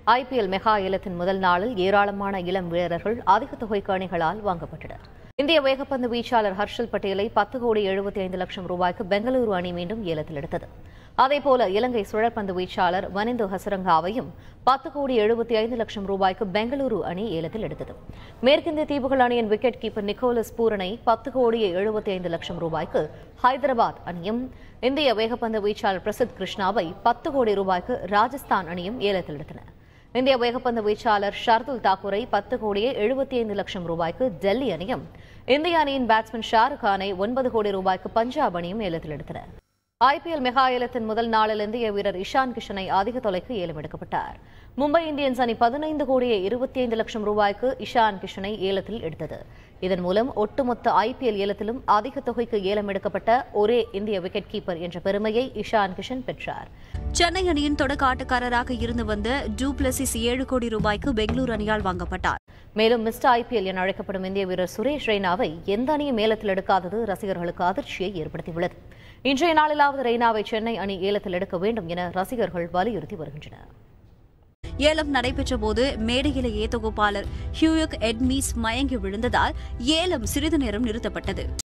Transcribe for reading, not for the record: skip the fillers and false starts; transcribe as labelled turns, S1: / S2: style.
S1: IPL mega ஏலத்தின் முதல் நாளில் ஏராளமான இளம் வீரர்கள் அதிக தொகைக்கு அணிகளால் வாங்கப்பட்டனர். இந்திய வேகப்பந்து வீச்சாளர் ஹர்ஷல் பட்டேலை 10,75,00,000 ரூபாய்க்கு பெங்களூரு அணி மீண்டும் ஏலத்தில் எடுத்தது. அதேபோல இலங்கை சுழற்பந்து வீச்சாளர் வனிந்து ஹசரங்காவையும் 10,75,00,000 ரூபாய்க்கு பெங்களூரு அணி ஏலத்தில் எடுத்தது. மேற்கிந்திய தீவுகள் அணியின் விக்கெட் கீப்பர் நிக்கோலஸ் பூரனை 10,75,00,000 ரூபாய்க்கு ஹைதராபாத் அணியும், இந்திய வேகப்பந்து வீச்சாளர் பிரசித் கிருஷ்ணாவை 10 கோடி ரூபாய்க்கு ராஜஸ்தான் அணியும் ஏலத்தில் எடுத்தன. இந்திய வேகப்பந்து வீச்சாளர் ஷர்துல் தாக்கூரை 10,75,00,000 ரூபாய்க்கு டெல்லி அணியும், இந்திய அணியின் பேட்ஸ்மேன் ஷாருக் கானை 9 கோடி ரூபாய்க்கு பஞ்சாப் அணியும் ஏலத்தில் எடுத்தனர். ஐபிஎல் மெகா ஏலத்தின் முதல் நாளில் இந்திய வீரர் இஷான் கிஷனை அதிக தொலைக்கு ஏலம் எடுக்கப்பட்டார். மும்பை இந்தியன்ஸ் அணி 15,25,00,000 ரூபாய்க்கு இஷான் கிஷனை ஏலத்தில் எடுத்தது. இதன் மூலம் ஒட்டுமொத்த ஐபிஎல் ஏலத்திலும் அதிக தொகைக்கு ஏலம் எடுக்கப்பட்ட ஒரே இந்திய விக்கெட் கீப்பர் என்ற பெருமையை இஷான் கிஷன் பெற்றார்.
S2: சென்னை அணியின் தொடக்க ஆட்டக்காரராக இருந்து வந்த டூப்ளசிஸ் 7 கோடி ரூபாய்க்கு பெங்களூரு அணியால் வாங்கப்பட்டார்.
S1: மேலும் மிஸ்டர் ஐபிஎல் என அழைக்கப்படும் இந்திய வீரர் சுரேஷ் ரெய்னாவை எந்த அணியும் ஏலத்தில் எடுக்காதது ரசிகர்களுக்கு அதிர்ச்சியை ஏற்படுத்தியுள்ளது. இன்றைய நாளிலாவது ரெய்னாவை சென்னை அணி ஏலத்தில் எடுக்க வேண்டும் என ரசிகர்கள் வலியுறுத்தி வருகின்றனர்.
S2: ஏலம் நடைபெற்ற போது மேடையிலேயே தொகுப்பாளர் ஹியூ எட்மீஸ் மயங்கி விழுந்ததால் ஏலம் சிறிது நேரம் நிறுத்தப்பட்டது.